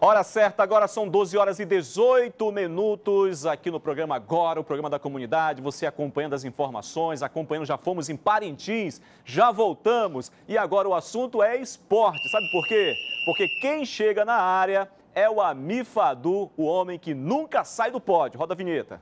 Hora certa, agora são 12 horas e 18 minutos aqui no programa Agora, o programa da comunidade. Você acompanhando as informações, acompanhando, já fomos em Parintins, já voltamos e agora o assunto é esporte. Sabe por quê? Porque quem chega na área é o Amifadu, o homem que nunca sai do pódio. Roda a vinheta.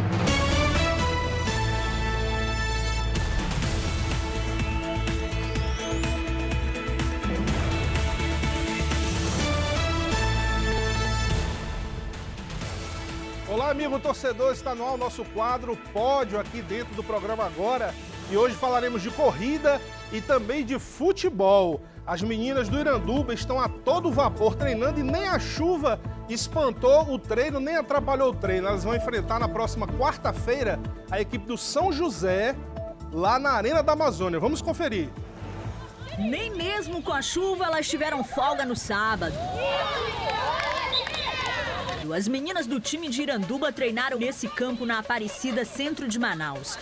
Olá, amigo torcedor, está no ar o nosso quadro Pódio aqui dentro do programa Agora. E hoje falaremos de corrida e também de futebol. As meninas do Iranduba estão a todo vapor treinando e nem a chuva espantou o treino, nem atrapalhou o treino. Elas vão enfrentar na próxima quarta-feira a equipe do São José, lá na Arena da Amazônia. Vamos conferir. Nem mesmo com a chuva elas tiveram folga no sábado. As meninas do time de Iranduba treinaram nesse campo na Aparecida, centro de Manaus.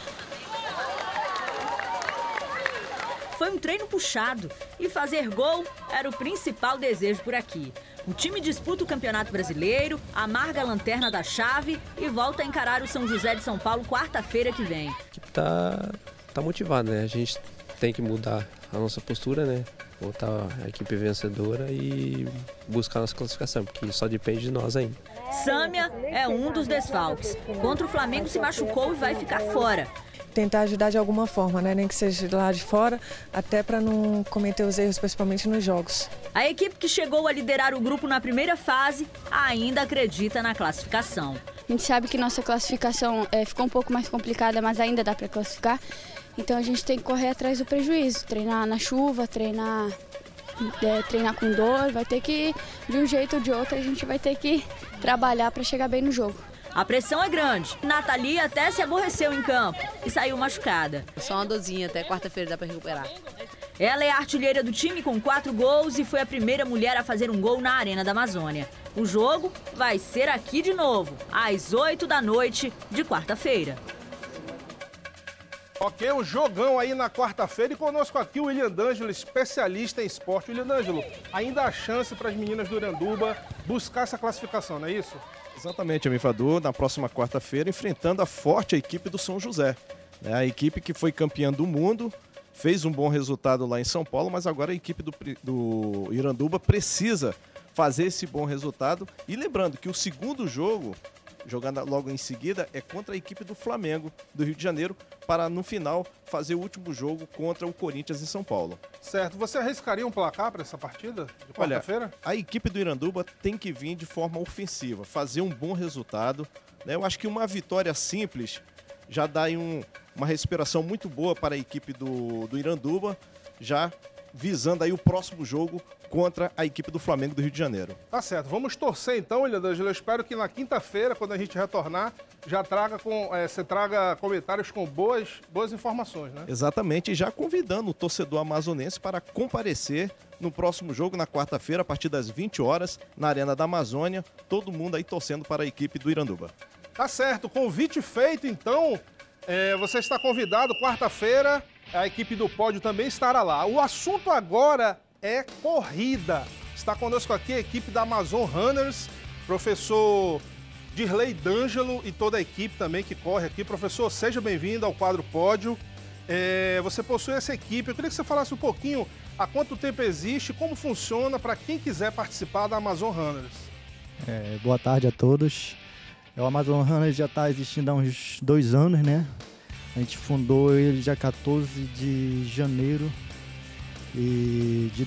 Foi um treino puxado e fazer gol era o principal desejo por aqui. O time disputa o Campeonato Brasileiro, amarga a lanterna da chave e volta a encarar o São José de São Paulo quarta-feira que vem. A equipe tá motivada, né? A gente tem que mudar a nossa postura, né? Voltar a equipe vencedora e buscar a nossa classificação, porque só depende de nós ainda. Sâmia é um dos desfalques. Contra o Flamengo se machucou e vai ficar fora. Tentar ajudar de alguma forma, né? Nem que seja lá de fora, até para não cometer os erros, principalmente nos jogos. A equipe que chegou a liderar o grupo na primeira fase ainda acredita na classificação. A gente sabe que nossa classificação ficou um pouco mais complicada, mas ainda dá para classificar. Então a gente tem que correr atrás do prejuízo, treinar na chuva, treinar com dor, vai ter que, de um jeito ou de outro, a gente vai ter que trabalhar para chegar bem no jogo. A pressão é grande. Nathalie até se aborreceu em campo e saiu machucada. Só uma dorzinha, até quarta-feira dá para recuperar. Ela é a artilheira do time com 4 gols e foi a primeira mulher a fazer um gol na Arena da Amazônia. O jogo vai ser aqui de novo, às 8 da noite de quarta-feira. Ok, um jogão aí na quarta-feira e conosco aqui o William D'Angelo, especialista em esporte. William D'Angelo, ainda há chance para as meninas do Iranduba buscar essa classificação, não é isso? Exatamente, Amifadu, na próxima quarta-feira, enfrentando a forte equipe do São José. A equipe que foi campeã do mundo, fez um bom resultado lá em São Paulo, mas agora a equipe do Iranduba precisa fazer esse bom resultado. E lembrando que o segundo jogo, jogando logo em seguida, é contra a equipe do Flamengo, do Rio de Janeiro, para no final fazer o último jogo contra o Corinthians em São Paulo. Certo. Você arriscaria um placar para essa partida de quarta-feira? Olha, a equipe do Iranduba tem que vir de forma ofensiva, fazer um bom resultado, né? Eu acho que uma vitória simples já dá aí uma respiração muito boa para a equipe do Iranduba, já visando aí o próximo jogo contra a equipe do Flamengo do Rio de Janeiro. Tá certo, vamos torcer então, William D'Angelo. Eu espero que na quinta-feira, quando a gente retornar, você traga comentários com boas informações, né? Exatamente, e já convidando o torcedor amazonense para comparecer no próximo jogo, na quarta-feira, a partir das 20 horas, na Arena da Amazônia, todo mundo aí torcendo para a equipe do Iranduba. Tá certo, convite feito então, você está convidado, quarta-feira, a equipe do Pódio também estará lá. O assunto agora é corrida. Está conosco aqui a equipe da Amazon Runners, professor Dirley D'Angelo e toda a equipe também que corre aqui. Professor, seja bem-vindo ao quadro Pódio. Você possui essa equipe. Eu queria que você falasse um pouquinho há quanto tempo existe, como funciona para quem quiser participar da Amazon Runners. Boa tarde a todos. O Amazon Runners já está existindo há uns 2 anos, né? A gente fundou ele dia 14 de janeiro de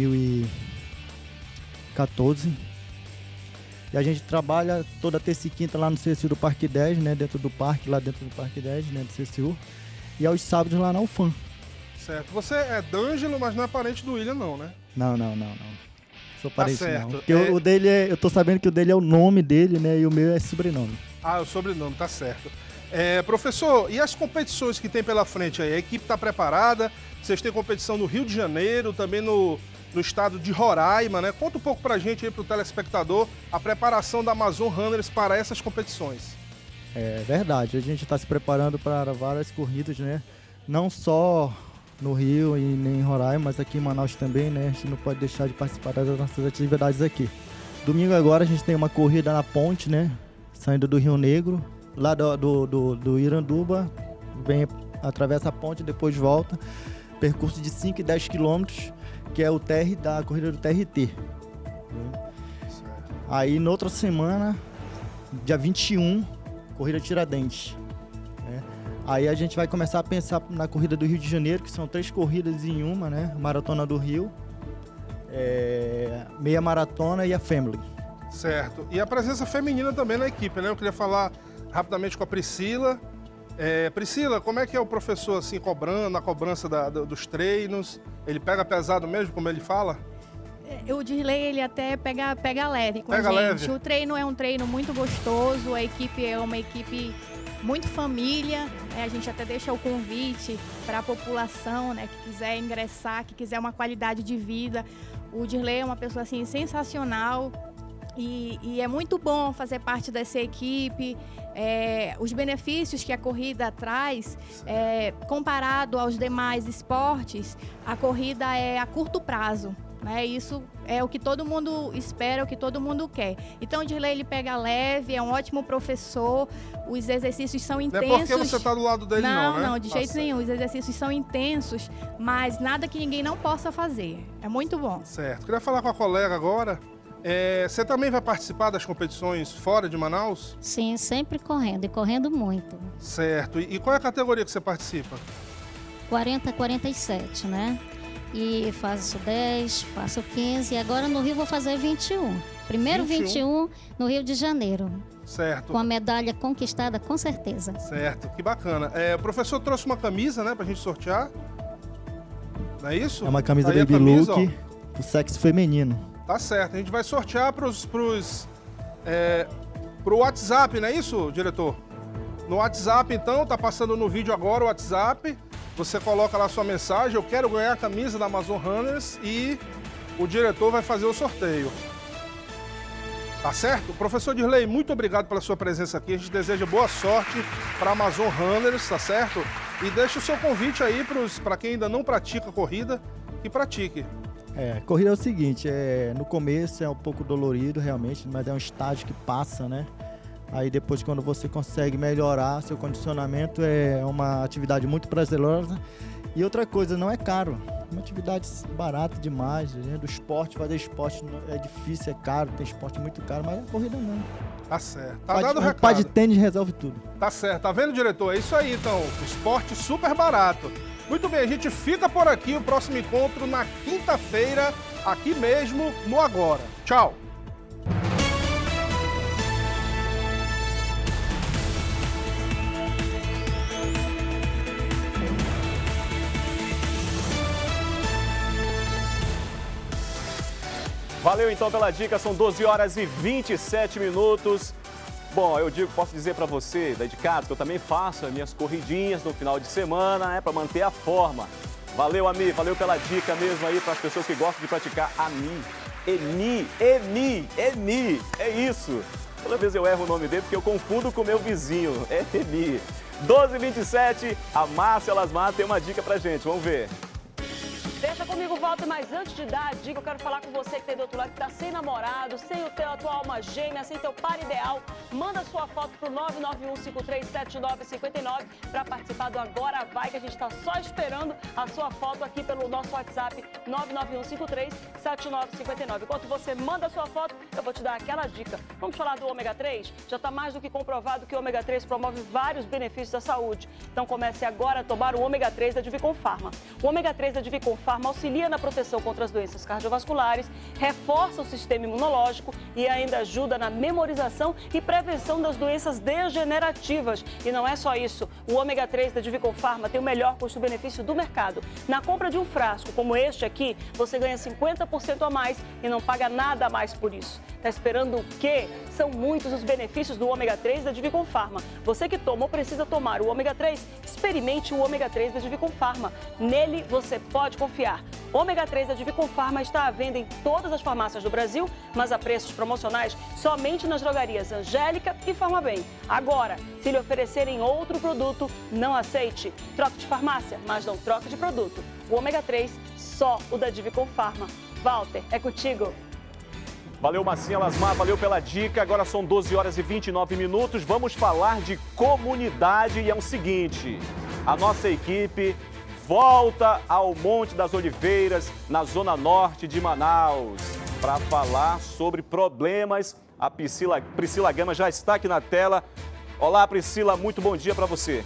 2014. E a gente trabalha toda terça e quinta lá no CCU do Parque 10, né? Dentro do parque, lá dentro do Parque 10, né? Do CCU. E aos sábados lá na UFAM. Certo. Você é D'Angelo, mas não é parente do William, não, né? Não. Sou parente certo. não. Porque o dele eu tô sabendo que o dele é o nome dele, né? E o meu é sobrenome. Ah, o sobrenome, tá certo. Professor, e as competições que tem pela frente aí? A equipe está preparada? Vocês têm competição no Rio de Janeiro, também no estado de Roraima, né? Conta um pouco pra gente aí, pro telespectador, a preparação da Amazon Runners para essas competições. É verdade, a gente está se preparando para várias corridas, né? Não só no Rio e nem em Roraima, mas aqui em Manaus também, né? A gente não pode deixar de participar das nossas atividades aqui. Domingo agora a gente tem uma corrida na ponte, né? Saindo do Rio Negro, lá do Iranduba, atravessa a ponte, depois volta. Percurso de 5 e 10 quilômetros, que é a corrida do TRT. Aí, na outra semana, dia 21, corrida Tiradentes. Aí a gente vai começar a pensar na corrida do Rio de Janeiro, que são 3 corridas em uma, né? Maratona do Rio, meia maratona e a Family. Certo. E a presença feminina também na equipe, né? Eu queria falar rapidamente com a Priscila. Priscila, como é que é o professor assim cobrando, a cobrança dos treinos? Ele pega pesado mesmo, como ele fala? O Dirley, ele até pega leve com a gente. Leve. O treino é um treino muito gostoso, a equipe é uma equipe muito família. A gente até deixa o convite para a população, né, que quiser ingressar, que quiser uma qualidade de vida. O Dirley é uma pessoa assim sensacional. E é muito bom fazer parte dessa equipe. Os benefícios que a corrida traz, comparado aos demais esportes, a corrida é a curto prazo. Né? Isso é o que todo mundo espera, o que todo mundo quer. Então o Dirley, ele pega leve, é um ótimo professor, os exercícios são intensos. Não é porque você está do lado dele não, né? Não, de jeito nenhum. Os exercícios são intensos, mas nada que ninguém não possa fazer. É muito bom. Certo. Queria falar com a colega agora. Você também vai participar das competições fora de Manaus? Sim, sempre correndo, e correndo muito. Certo. E qual é a categoria que você participa? 40 a 47, né? E faço 10, faço 15, e agora no Rio vou fazer 21. Primeiro 21 no Rio de Janeiro. Certo. Com a medalha conquistada, com certeza. Certo, que bacana. O professor trouxe uma camisa, né, pra gente sortear. Não é isso? É uma camisa Baby Look, pro sexo feminino. Tá certo, a gente vai sortear pro WhatsApp, não é isso, diretor? No WhatsApp, então, tá passando no vídeo agora o WhatsApp. Você coloca lá sua mensagem, eu quero ganhar a camisa da Amazon Runners, e o diretor vai fazer o sorteio. Tá certo? Professor Dirley, muito obrigado pela sua presença aqui. A gente deseja boa sorte para a Amazon Runners, tá certo? E deixa o seu convite aí para quem ainda não pratica corrida, que pratique. Corrida é o seguinte, no começo é um pouco dolorido realmente, mas é um estágio que passa, né? Aí depois, quando você consegue melhorar seu condicionamento, é uma atividade muito prazerosa. E outra coisa, não é caro. É uma atividade barata demais. Né? Do esporte, fazer esporte é difícil, é caro, tem esporte muito caro, mas a corrida não. Tá certo. Tá dado o recado. Um par de tênis resolve tudo. Tá certo. Tá vendo, diretor? É isso aí, então. Esporte super barato. Muito bem, a gente fica por aqui. O próximo encontro na quinta-feira, aqui mesmo no Agora. Tchau. Valeu então pela dica, são 12 horas e 27 minutos. Bom, posso dizer para você, daí de casa, que eu também faço as minhas corridinhas no final de semana, para manter a forma. Valeu, Ami, valeu pela dica mesmo aí para as pessoas que gostam de praticar Eni, é isso. Toda vez eu erro o nome dele porque eu confundo com o meu vizinho, é Eni. 12h27, a Márcia Lasmar tem uma dica pra gente, vamos ver. Deixa comigo, Walter, mas antes de dar a dica, eu quero falar com você que tem do outro lado, que tá sem namorado, sem a tua alma gêmea, sem teu par ideal. Manda sua foto pro 991537959 para participar do Agora Vai, que a gente tá só esperando a sua foto aqui pelo nosso WhatsApp 991537959. Enquanto você manda a sua foto, eu vou te dar aquela dica. Vamos falar do ômega 3? Já tá mais do que comprovado que o ômega 3 promove vários benefícios à saúde. Então comece agora a tomar o ômega 3 da Divicon Pharma. O ômega 3 da Divicon Pharma auxilia na proteção contra as doenças cardiovasculares, reforça o sistema imunológico e ainda ajuda na memorização e prevenção das doenças degenerativas. E não é só isso, o ômega 3 da Divicon Pharma tem o melhor custo-benefício do mercado. Na compra de um frasco como este aqui, você ganha 50% a mais e não paga nada a mais por isso. Tá esperando o quê? São muitos os benefícios do ômega 3 da Divicon Pharma. Você que toma ou precisa tomar o ômega 3, experimente o ômega 3 da Divicon Pharma. Nele você pode confiar. O ômega 3 da Divicon Pharma está à venda em todas as farmácias do Brasil, mas a preços promocionais somente nas drogarias Angélica e Farmabem. Agora, se lhe oferecerem outro produto, não aceite. Troque de farmácia, mas não troque de produto. O ômega 3, só o da Divicon Pharma. Walter, é contigo. Valeu, Marcinha Lasmar, valeu pela dica. Agora são 12 horas e 29 minutos. Vamos falar de comunidade e é o seguinte: a nossa equipe volta ao Monte das Oliveiras, na zona norte de Manaus, para falar sobre problemas. A Priscila Gama já está aqui na tela. Olá, Priscila, muito bom dia para você.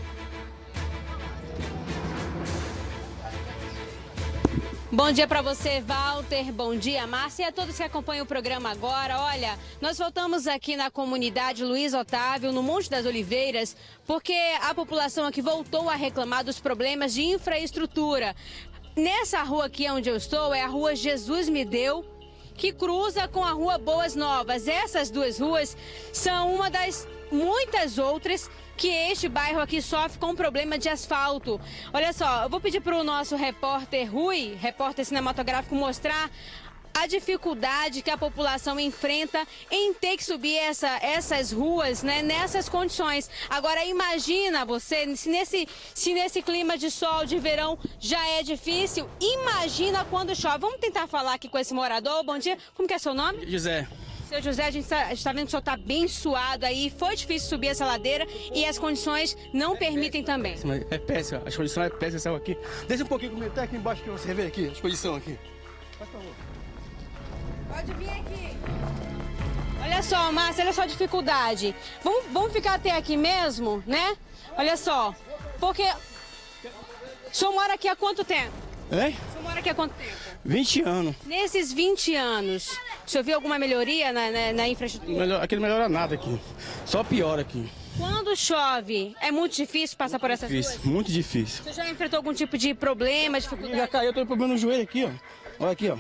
Bom dia para você, Walter. Bom dia, Márcia, e a todos que acompanham o programa agora. Olha, nós voltamos aqui na comunidade Luiz Otávio, no Monte das Oliveiras, porque a população aqui voltou a reclamar dos problemas de infraestrutura. Nessa rua aqui onde eu estou é a Rua Jesus Me Deu, que cruza com a Rua Boas Novas. Essas duas ruas são uma das muitas outras que este bairro aqui sofre com problema de asfalto. Olha só, eu vou pedir para o nosso repórter Rui, repórter cinematográfico, mostrar a dificuldade que a população enfrenta em ter que subir essas ruas, né, nessas condições. Agora imagina você, se nesse clima de sol, de verão, já é difícil, imagina quando chove. Vamos tentar falar aqui com esse morador. Bom dia, como que é seu nome? José. Seu José, a gente está vendo que o senhor está bem suado aí, foi difícil subir essa ladeira e as condições não permitem também. É péssima, as condições é péssima, essa aqui. Desce um pouquinho comigo, até aqui embaixo que você vê aqui, a exposição aqui. Por favor. Pode vir aqui. Olha só, Márcia, olha só a dificuldade. Vamos ficar até aqui mesmo, né? Olha só, porque o senhor mora aqui há quanto tempo? Hein? O senhor mora aqui há quanto tempo? 20 anos. Nesses 20 anos, o senhor viu alguma melhoria na infraestrutura? Aqui não melhora nada aqui, só piora aqui. Quando chove, é muito difícil passar por essas ruas? Muito difícil. Você já enfrentou algum tipo de problema, dificuldade? Já caiu, eu tô com problema no joelho aqui, ó. Olha aqui, ó.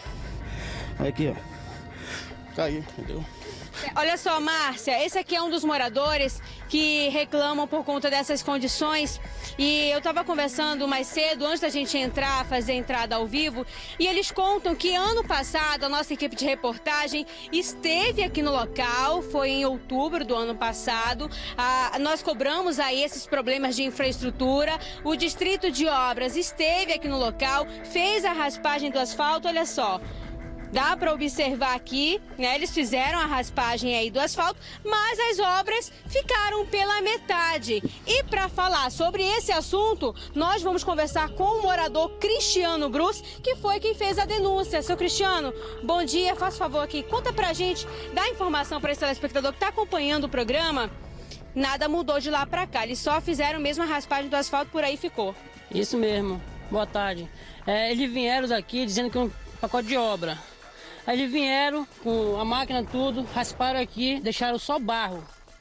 Olha aqui, ó. Caiu, entendeu? Olha só, Márcia, esse aqui é um dos moradores que reclamam por conta dessas condições. E eu estava conversando mais cedo, antes da gente fazer a entrada ao vivo, e eles contam que ano passado a nossa equipe de reportagem esteve aqui no local, foi em outubro do ano passado. Nós cobramos aí esses problemas de infraestrutura, o Distrito de Obras esteve aqui no local, fez a raspagem do asfalto, olha só. Dá para observar aqui, né? Eles fizeram a raspagem aí do asfalto, mas as obras ficaram pela metade. E para falar sobre esse assunto, nós vamos conversar com o morador Cristiano Brus, que foi quem fez a denúncia. Seu Cristiano, bom dia, faça favor aqui, conta pra gente, dá informação para esse telespectador que está acompanhando o programa. Nada mudou de lá para cá, eles só fizeram mesmo a raspagem do asfalto, por aí ficou. Isso mesmo, boa tarde. Eles vieram daqui dizendo que é um pacote de obra. Aí eles vieram com a máquina tudo, rasparam aqui, deixaram só barro.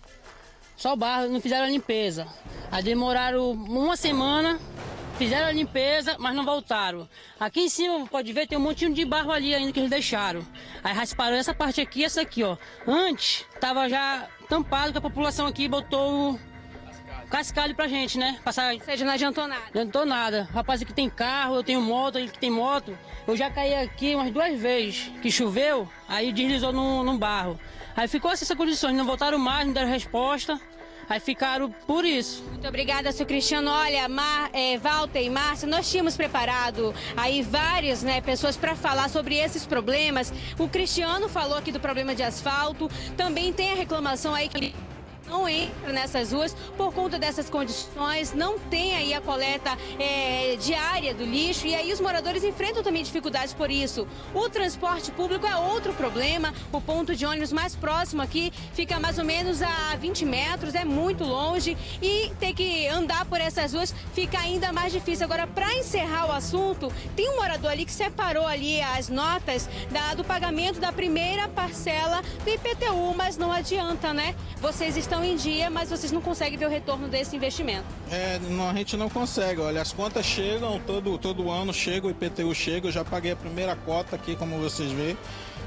Só barro, não fizeram a limpeza. Aí demoraram uma semana, fizeram a limpeza, mas não voltaram. Aqui em cima, pode ver, tem um montinho de barro ali ainda que eles deixaram. Aí rasparam essa parte aqui e essa aqui, ó. Antes, tava já tampado que a população aqui botou cascalho pra gente, né? Passar... Ou seja, não adiantou nada. Não adiantou nada. Rapaz aqui tem carro, eu tenho moto, ele que tem moto. Eu já caí aqui umas 2 vezes, que choveu, aí deslizou num barro. Aí ficou assim, essa condição, não voltaram mais, não deram resposta. Aí ficaram por isso. Muito obrigada, seu Cristiano. Olha, Walter e Márcia, nós tínhamos preparado aí várias pessoas para falar sobre esses problemas. O Cristiano falou aqui do problema de asfalto, também tem a reclamação aí que não entra nessas ruas por conta dessas condições, não tem aí a coleta diária do lixo e aí os moradores enfrentam também dificuldades por isso. O transporte público é outro problema, o ponto de ônibus mais próximo aqui fica mais ou menos a 20 metros, é muito longe e ter que andar por essas ruas fica ainda mais difícil. Agora, para encerrar o assunto, tem um morador ali que separou ali as notas do pagamento da primeira parcela do IPTU, mas não adianta, né? Vocês estão em dia, mas vocês não conseguem ver o retorno desse investimento. Não, a gente não consegue. Olha, as contas chegam, todo ano chega, o IPTU chega, eu já paguei a primeira cota aqui, como vocês veem.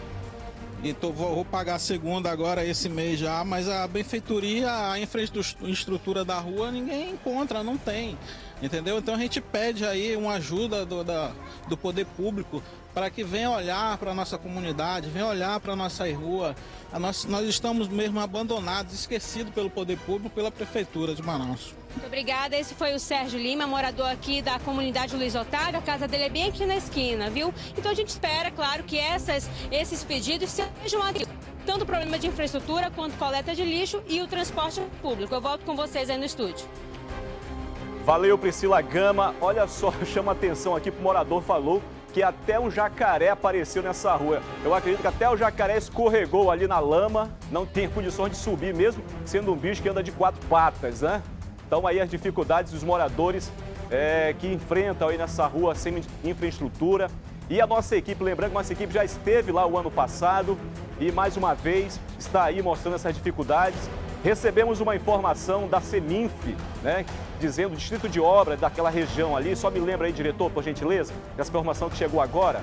E vou pagar a segunda agora esse mês já, mas a benfeitoria, a infraestrutura da rua, ninguém encontra, não tem. Entendeu? Então a gente pede aí uma ajuda do poder público para que venha olhar para a nossa comunidade, venha olhar para a nossa rua. Nós estamos mesmo abandonados, esquecidos pelo poder público, pela prefeitura de Manaus. Muito obrigada. Esse foi o Sérgio Lima, morador aqui da comunidade Luiz Otávio. A casa dele é bem aqui na esquina, viu? Então a gente espera, claro, que esses pedidos sejam atendidos. Tanto o problema de infraestrutura quanto coleta de lixo e o transporte público. Eu volto com vocês aí no estúdio. Valeu, Priscila Gama. Olha só, chama atenção aqui que o morador falou que até um jacaré apareceu nessa rua. Eu acredito que até o jacaré escorregou ali na lama, não tem condições de subir mesmo, sendo um bicho que anda de 4 patas, né? Então aí as dificuldades dos moradores que enfrentam aí nessa rua sem infraestrutura. E a nossa equipe, lembrando que a nossa equipe já esteve lá o ano passado e mais uma vez está aí mostrando essas dificuldades. Recebemos uma informação da Seminf, né, dizendo o distrito de obra daquela região ali. Só me lembra aí, diretor, por gentileza, essa informação que chegou agora.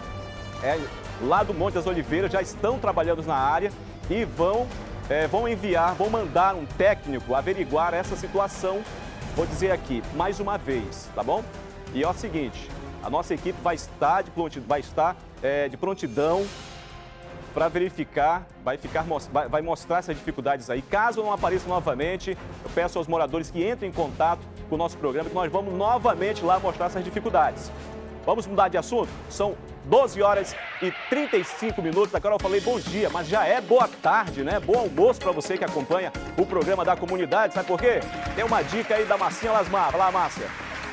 Lá do Monte das Oliveiras já estão trabalhando na área e vão mandar um técnico averiguar essa situação. Vou dizer aqui, mais uma vez, tá bom? E é o seguinte, a nossa equipe vai estar de prontidão para verificar, vai mostrar essas dificuldades aí. Caso não apareça novamente, eu peço aos moradores que entrem em contato com o nosso programa, que nós vamos novamente lá mostrar essas dificuldades. Vamos mudar de assunto? São 12 horas e 35 minutos. Agora eu falei bom dia, mas já é boa tarde, né? Bom almoço para você que acompanha o programa da comunidade. Sabe por quê? Tem uma dica aí da Marcinha Lasmar. Vai lá, Márcia.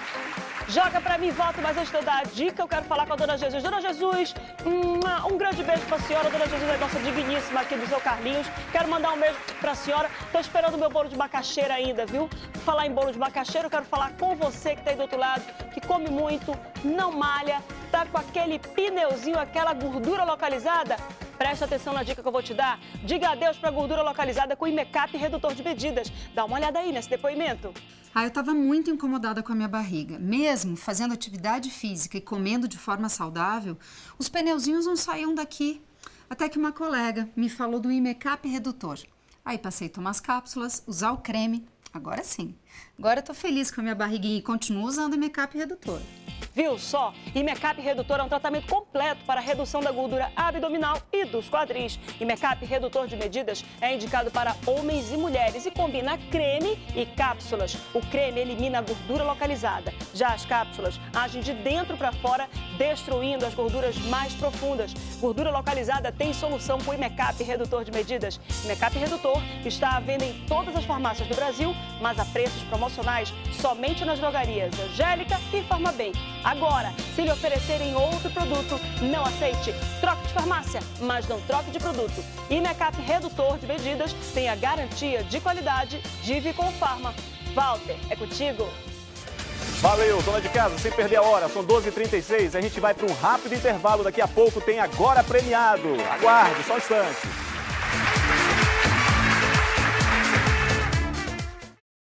Joga pra mim, volta, mas antes de eu dar a dica, eu quero falar com a Dona Jesus. Dona Jesus, um grande beijo pra senhora. Dona Jesus é nossa digníssima aqui do seu Carlinhos. Quero mandar um beijo pra senhora. Tô esperando o meu bolo de macaxeira ainda, viu? Por falar em bolo de macaxeira, eu quero falar com você que tá aí do outro lado, que come muito, não malha, tá com aquele pneuzinho, aquela gordura localizada. Presta atenção na dica que eu vou te dar. Diga adeus para gordura localizada com Imecap Redutor de Medidas. Dá uma olhada aí nesse depoimento. Eu estava muito incomodada com a minha barriga. Mesmo fazendo atividade física e comendo de forma saudável, os pneuzinhos não saíam daqui. Até que uma colega me falou do Imecap Redutor. Aí passei a tomar as cápsulas, usar o creme. Agora sim. Agora eu tô feliz com a minha barriguinha e continuo usando o Imecap Redutor. Viu só? Imecap Redutor é um tratamento completo para a redução da gordura abdominal e dos quadris. Imecap Redutor de Medidas é indicado para homens e mulheres e combina creme e cápsulas. O creme elimina a gordura localizada. Já as cápsulas agem de dentro para fora, destruindo as gorduras mais profundas. Gordura localizada tem solução com o Imecap Redutor de Medidas. Imecap Redutor está à venda em todas as farmácias do Brasil, mas a preços promocionais somente nas drogarias Angélica e Farmabem. Agora, se lhe oferecerem outro produto, não aceite. Troque de farmácia, mas não troque de produto. Imecap Redutor de Medidas tem a garantia de qualidade de Viconfarma. Walter, é contigo. Valeu, dona de casa, sem perder a hora. São 12h36, a gente vai para um rápido intervalo. Daqui a pouco tem Agora Premiado. Aguarde, só um instante.